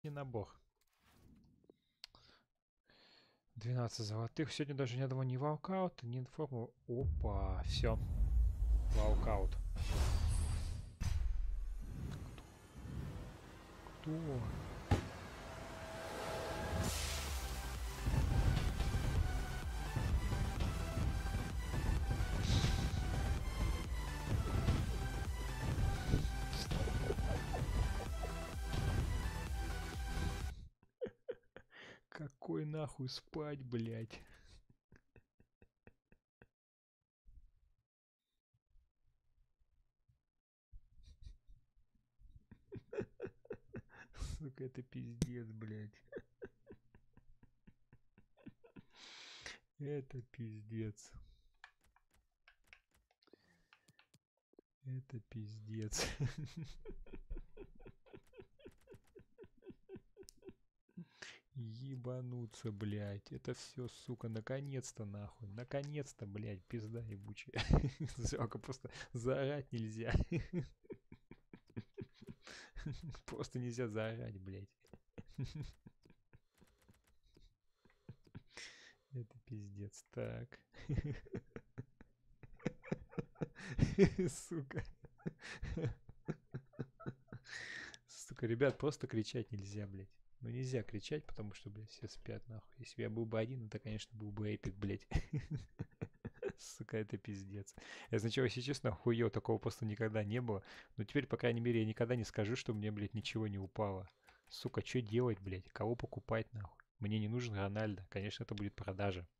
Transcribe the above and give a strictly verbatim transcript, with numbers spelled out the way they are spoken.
не набор. двенадцать золотых. Сегодня даже ни одного ни валкаута, ни информу. Опа, все. Валкаут. Кто? Какой нахуй спать, блядь? Сука, это пиздец, блядь. Это пиздец. Это пиздец. Ебануться, блядь. Это все, сука, наконец-то, нахуй. Наконец-то, блядь, пизда ебучая. Жалко, просто заорать нельзя. Просто нельзя заорать, блядь. Это пиздец. Так. Сука. Сука, ребят, просто кричать нельзя, блядь. Ну нельзя кричать, потому что, блядь, все спят, нахуй. Если бы я был бы один, это, конечно, был бы эпик, блядь. Сука, это пиздец. Я сначала, если честно, охуел, такого просто никогда не было. Но теперь, по крайней мере, я никогда не скажу, что мне, блядь, ничего не упало. Сука, что делать, блядь? Кого покупать, нахуй? Мне не нужен Рональдо. Конечно, это будет продажа.